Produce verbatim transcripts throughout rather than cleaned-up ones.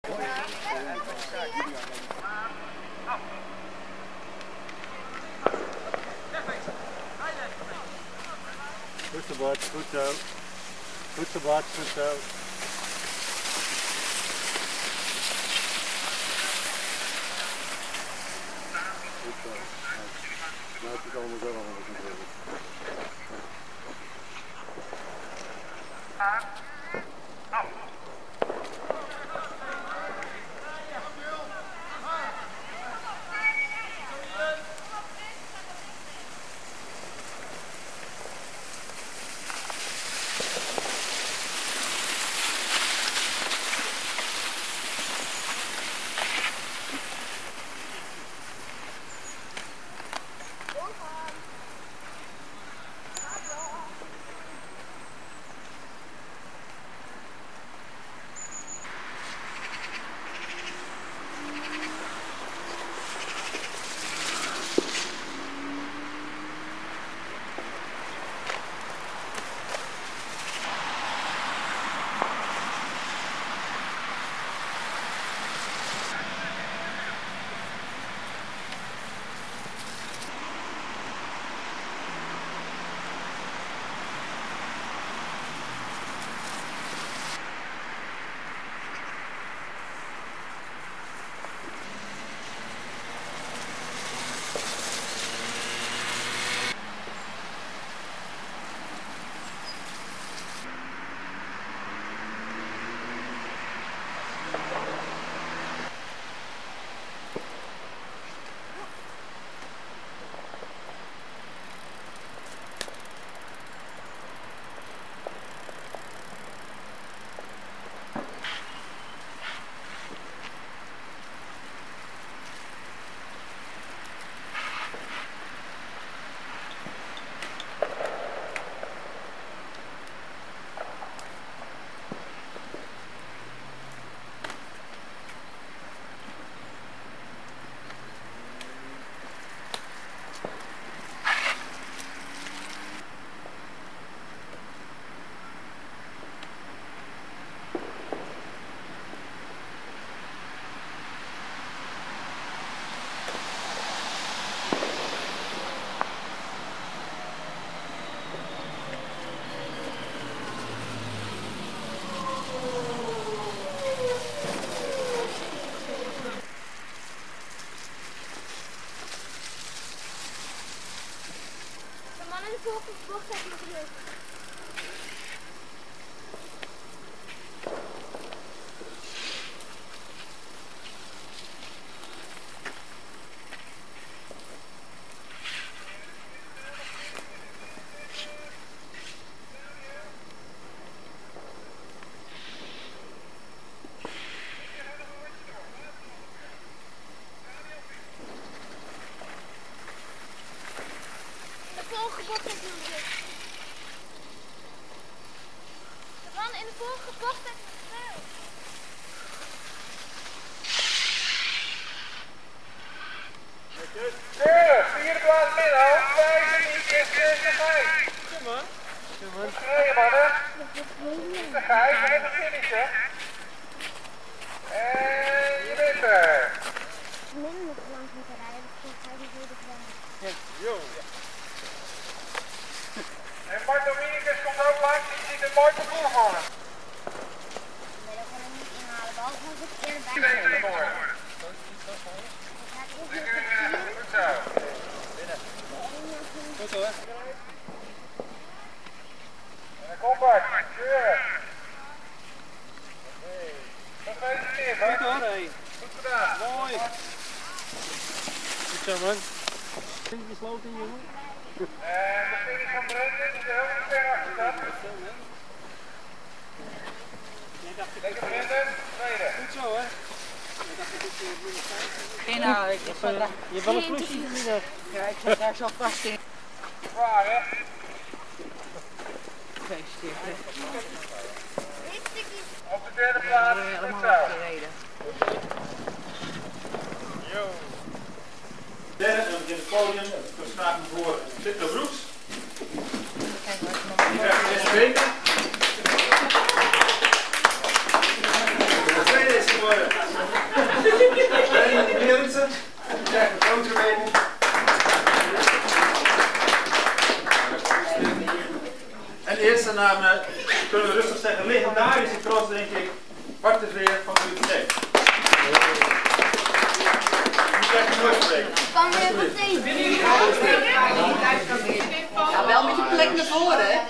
Goed zo Bart, goed zo. Goed zo Bart, goed zo. Goed zo. Nou is het allemaal zo allemaal controle. De volgende bocht heb je nog leuk. Bocht heb je nog leuk. De man in de vorige bocht heb je nog leuk. Tuurlijk, vierde plaats midden, vijf minuutjes is de Gijs. Ja man. Ja man. Rijden mannen. De Gijs, en de finish hè. En je bent er. Minder lang moeten rijden, dus ga je weer de vraag. Ja, yo. En Bart Dominicus komt ook langs, die ziet een mooi parcours voor hem. Ik wil ook helemaal niet inhalen, behalve als ik eerder Die bij weet het voor. Goed zo. Goed hoor. En dan komt Bart, keurig. Gefeliciteerd hoor. Goed hoor, hé. Goed gedaan. Mooi. Goed zo man. Vind je besloten jongen? En de finish van Brendan is er heel ver achter dat. Lekker Brendan, tweede. Goed zo hè. Nou, ik zat daar. Je hebt wel een plusje in de middag. Ja, ik zat daar zo vast in. Zwaar hè? Gefeliciteerd. Op de derde plaats, goed Helemaal zo. afgereden. Yo. Derde, en in het podium, we staan voor Victor Broeks. Die krijgt de eerste beker. De tweede is geworden dan uh, kunnen we rustig zeggen, legendarische cross denk ik, Bart de Veer van U T C. Nu krijg je nooit spreken. Kan weer meteen. Ja, wel met je plek naar voren, hè?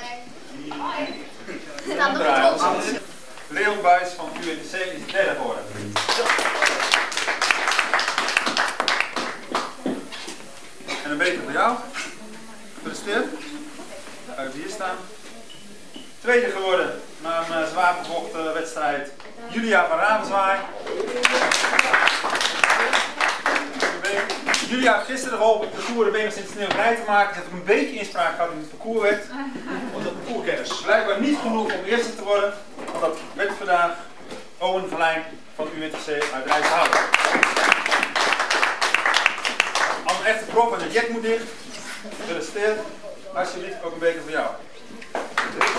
Leon Buijs van U T C is derde geworden. En een beter voor jou. Gefeliciteerd. Uit hier staan. Tweede geworden na een uh, zwaar bevochten wedstrijd. Julia van Ravenswaai. Julia heeft gisteren geholpen het parcours de benen in het sneeuw vrij te maken. Ze heeft ook een beetje inspraak gehad in het parcours werd. Want dat parcourskennis blijkbaar niet genoeg om eerste te worden. Want dat werd vandaag Owen Verlijn van U T C uit Rijsselhout. Als een echte prop en de jet moet dicht. Gefeliciteerd. Alsjeblieft ook een beker voor jou.